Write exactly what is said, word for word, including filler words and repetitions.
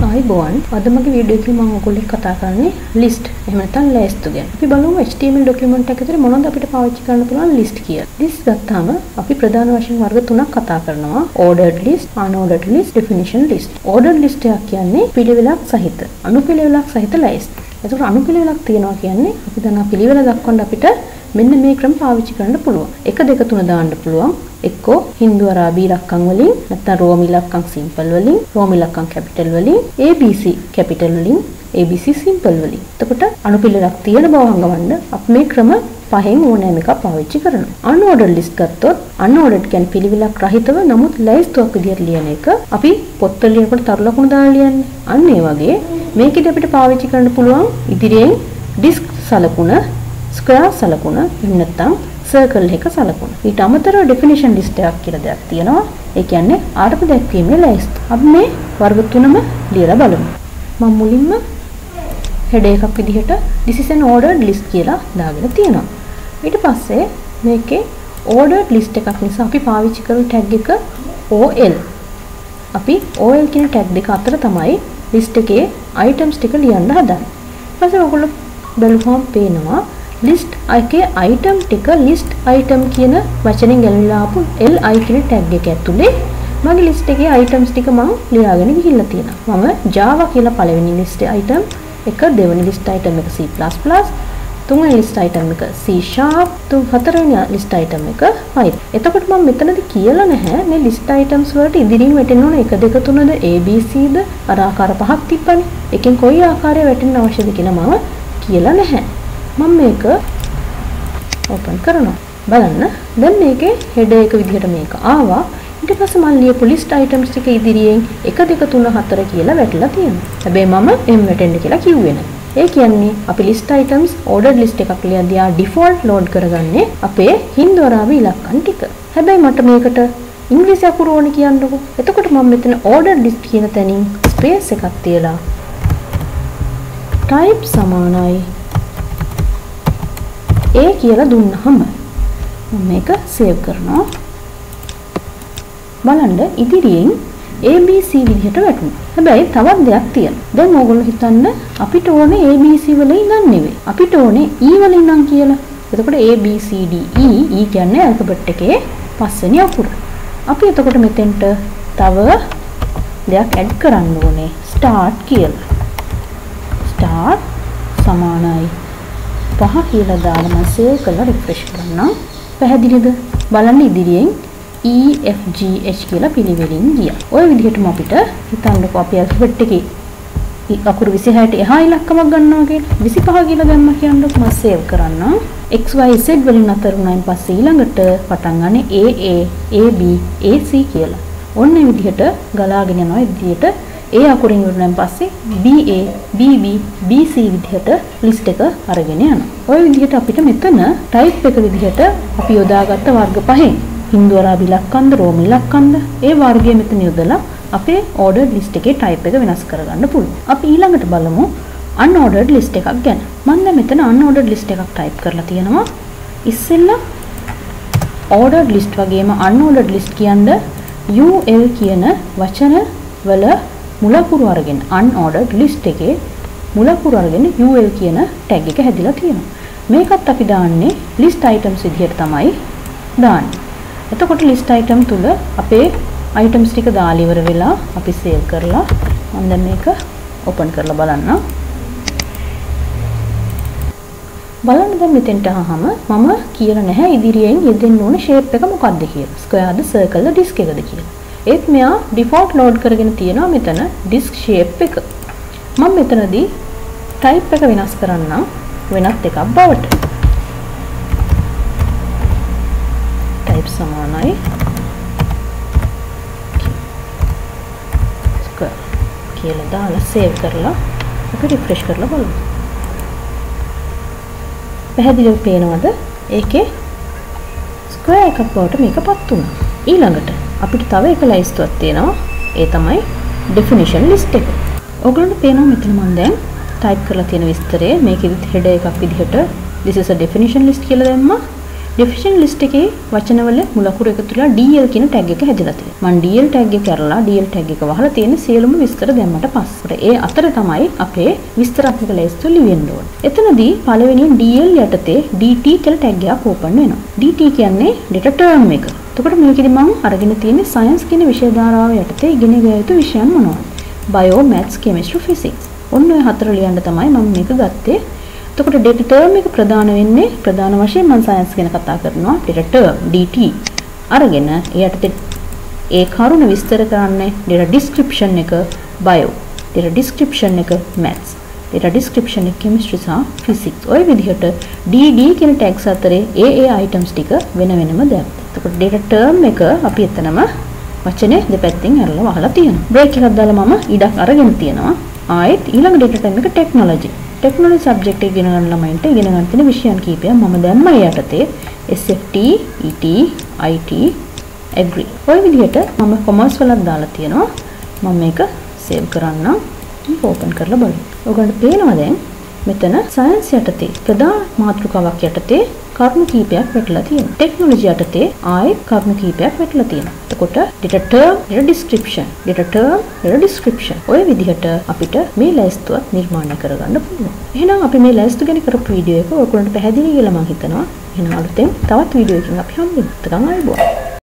ආයිබෝවන් අද මගේ වීඩියෝ එකේ මම ඔයගොල්ලෝ කතා කරන්නේ list එහෙම නැත්නම් ලැයිස්තු ගැන. අපි බලමු H T M L document එකක ඇතුලේ මොනවද අපිට පාවිච්චි කරන්න පුළුවන් list කියලා. list ගත්තාම අපි ප්‍රධාන වශයෙන් වර්ග තුනක් කතා කරනවා. ordered list, unordered list, definition list. ordered list එක කියන්නේ පිළිවෙලක් සහිත, අනුපිළිවෙලක් සහිත ලැයිස්තු. එතකොට අනුපිළිවෙලක් තියනවා කියන්නේ අපි දන්නා පිළිවෙල දක්වන්න අපිට මෙන්න මේ ක්‍රම පාවිච්චි කරන්න පුළුවන්. එක දෙක තුන දාන්න පුළුවන්. එක්කෝ හින්දු අරාබි ඉලක්කම් වලින් නැත්නම් රෝම ඉලක්කම් සිම්පල් වලින්, රෝම ඉලක්කම් කැපිටල් වලින්, A B C කැපිටල් වලින්, A B C සිම්පල් වලින්. එතකොට අනුපිළිවෙලක් තියෙන බව හංගවන්න අපි මේ ක්‍රම පහෙන් ඕනෑම එකක් පාවිච්චි කරනවා. unordered list ගත්තොත් unordered කියන්නේ පිළිවෙලක් රහිතව නමුත් ලැයිස්තුවක් විදිහට ලියන එක. අපි පොත්වල ලියනකොට තරු ලකුණු දාලා ලියන්නේ. අන්න ඒ වගේ මේකෙදි අපිට පාවිච්චි කරන්න පුළුවන් ඉදිරියෙන් disk සලකුණ, square සලකුණ, එහෙම නැත්නම් circle එක සලකුණ. ඊට අමතරව definition list එකක් කියලා දෙයක් තියෙනවා. ඒ කියන්නේ අර්ථ දැක්වීමේ ලැයිස්තු. අපි මේ වර්ග තුනම ලියලා බලමු. මම මුලින්ම header එකක් විදිහට this is an ordered list කියලා දාගෙන තියෙනවා. ඊට පස්සේ මේකේ ordered list එකක් නිසා අපි පාවිච්චි කරන tag එක O L. අපි O L කියන tag දෙක අතර තමයි list එකේ items ටික ලියන්න හදන්නේ. ඊට පස්සේ ඔයගොල්ලෝ බලුවම පේනවා list එකේ item ටික list item කියන වචනෙන් ගැලවිලා ආපු L I කියන tag එක ඇතුලේ මගේ list එකේ items ටික මම ලියාගෙන ගිහිල්ලා තියෙනවා. මම Java කියලා පළවෙනි list item එක, දෙවෙනි list item එක C plus plus, තුන්වෙනි list item එක C sharp, තුන් හතරවෙනි list item එක Python. එතකොට මම මෙතනදී කියලා නැහැ මේ list items වලට ඉදිරියෙන් වැටෙන්න ඕන එක දෙක තුනද A B C ද අර ආකාර පහක් තිබ්බනේ. එකෙන් කොයි ආකාරය වැටෙන්න අවශ්‍යද කියලා මම කියලා නැහැ. මම මේක ඕපන් කරනවා. බලන්න. දැන් මේකේ header එක විදිහට මේක ආවා. ඊට පස්සේ මම ලියපු list items ටික ඉදිරියෙන් එක දෙක තුන හතර කියලා වැටලා තියෙනවා. හැබැයි මම එම් වැටෙන්න කියලා කිව්වේ නැහැ. ඒ කියන්නේ අපි list items ordered list එකක් ලියද්දී ආ default load කරගන්නේ අපේ හින්දු අරාබි ඉලක්කම් ටික. හැබැයි මට මේකට ඉංග්‍රීසි අකුරු ඕනේ කියන්නකො. එතකොට මම මෙතන ordered list කියන තැනින් space එකක් තියලා type සමානයි A කියලා දුන්නහම මම මේක save කරනවා. බලන්න ඉදිරියෙන් A B C විදිහට වැටුණා. හැබැයි තවත් දෙයක් තියෙනවා. දැන් ඕගොල්ලෝ හිතන්න අපිට ඕනේ A B C වල ඉඳන් නෙවෙයි. අපිට ඕනේ E වල ඉඳන් කියලා. එතකොට A B C D E E කියන්නේ ඇල්ෆබෙට් එකේ පස්වෙනි අකුර. අපි එතකොට මෙතෙන්ට තව දෙයක් ඇඩ් කරන්න ඕනේ. start කියලා. start සමානයි පහ කියලා දාලා මම save කරලා refresh කරනවා. පැහැදිලිද? බලන්න ඉදිරියෙන් E F G H කියලා පිළිවෙලින් ගියා. ওই විදිහටම අපිට හිතන්නකෝ අපි alphabet එකේ අකුරු විසිහයට එහා ඉලක්කමක් ගන්නවා කියලා. විසිපහ කියලා දැම්මා කියන්නකො මම save කරනවා. X Y Z වලින් අතර වුණායින් පස්සේ ඊළඟට පටන් ගන්න A A A B A C කියලා. ඔන්න මේ විදිහට ගලාගෙන යනවා. ඒ විදිහට A අකුරින් ඉවරනන් පස්සේ B A B B B C විදිහට list එක අරගෙන යනවා. ওই විදිහට අපිට මෙතන type එක විදිහට අපි යොදාගත්ත වර්ග පහෙන් හින්දු අරාබි ඉලක්කම්ද රෝම ඉලක්කම්ද ඒ වර්ගය මෙතන යොදලා අපේ ordered list එකේ type එක වෙනස් කරගන්න පුළුවන්. අපි ඊළඟට බලමු unordered list එකක් ගැන. මම දැන් මෙතන unordered list එකක් type කරලා තියෙනවා. ඉස්සෙල්ලා ordered list වගේම unordered list කියන්නේ U L කියන වචන වල මුලකුරු අරගෙන unordered list එකේ මුලකුරු අරගෙන U L කියන tag එක හැදිලා තියෙනවා. මේකත් අපි දාන්නේ list items විදිහට තමයි දාන්නේ. එතකොට list item තුල අපේ items ටික දාලා ඉවර වෙලා අපි save කරලා මම දැන් මේක open කරලා බලන්න. බලන්න දැන් මෙතෙන්ට ආවම මම කියලා නැහැ ඉදිරියෙන් යෙදෙන්න ඕන shape එක මොකක්ද කියලා. square ද circle ද disk එකද කියලා. ඒත් මෙයා default load කරගෙන තියෙනවා මෙතන disk shape එක. මම මෙතනදී type එක වෙනස් කරන්නම් වෙනත් එකක් බවට. type සමානයි square කියලා දාලා save කරලා අපි refresh කරලා බලමු. පැහැදිලිව පේනවද? ඒකේ square එකක් බවට මේකපත් වුණා. ඊළඟට අපිට තව එක ලයිස්තුවක් තියෙනවා. ඒ තමයි definition list එක. ඔයගොල්ලන්ට පේනවා මෙතන මම දැන් type කරලා තියෙන විස්තරය මේකෙදි header එකක් විදිහට this is a definition list කියලා දැම්මා. ඩෙෆිනිෂන් ලිස්ට් එකේ වචනවල මුල අකුරු එකතු වෙලා D L කියන ටැග් එක හැදිලා තියෙනවා. මම D L ටැග් එක කරලා D L ටැග් එක වහලා තියෙන සියලුම විස්තර දැම්මට පස්සේ ඒ අතර තමයි අපේ විස්තරාත්මක ලැයිස්තුව ලියන්න ඕනේ. එතනදී පළවෙනියෙන් D L යටතේ D T කියලා ටැග් එකක් ඕපන් වෙනවා. D T කියන්නේ data term එක. එතකොට මේකෙදි මම අරගෙන තියෙන්නේ science කියන විෂය ධාරාව යටතේ ඉගෙන ගිය යුතු විෂයන් මොනවද? bio, maths, chemistry, physics. ඔන්න ඔය හතර ලියන්න තමයි මම මේක ගත්තේ. එතකොට data term එක ප්‍රධාන වෙන්නේ ප්‍රධාන වශයෙන් මම science ගැන කතා කරනවා data term D T අරගෙන එයට ඒ කරුණ විස්තර කරන්නේ data description එක bio, data description එක maths, data description එක chemistry සහ physics. ඔය විදිහට D D කියන tags අතරේ ඒ ඒ items ටික වෙන වෙනම දැම්මා. එතකොට data term එක අපි එතනම වචනේ දෙපැත්තෙන් අරලා වහලා තියෙනවා. break එකක් දාලා මම ඉඩක් අරගෙන තියෙනවා. ආයෙත් ඊළඟ data term එක technology. ටෙක්නොලොජි සබ්ජෙක්ට් එක ඉගෙන ගන්න ළමයින්ට ඉගෙන ගන්න තියෙන විෂයන් කීපයක් මම දැම්මා යටතේ S F T, E T, I T, Agri. ඔය විදිහට මම කොමර්ස් වලත් දාලා තියෙනවා. මම මේක සේව් කරන්නම්. ඕපන් කරලා බලමු. ඔයගොල්ලන්ට පේනවා දැන් මෙතන සයන්ස් යටතේ ප්‍රධාන මාතෘකාවක් යටතේ කරුණු කීපයක් වැටලා තියෙනවා. ටෙක්නොලොජි යටතේ ආයෙත් කරුණු කීපයක් වැටලා තියෙනවා. එතකොට data term, data description, data term, data description. ඔය විදිහට අපිට මේ ලැයිස්තුව නිර්මාණය කරගන්න පුළුවන්. එහෙනම් අපි මේ ලැයිස්තු ගැන කරපු වීඩියෝ එක ඔයගොල්ලන්ට පැහැදිලි කියලා මම හිතනවා. එහෙනම් අලුතෙන් තවත් වීඩියෝ එකකින් අපි හම්බෙමු. තාම ආයෙත්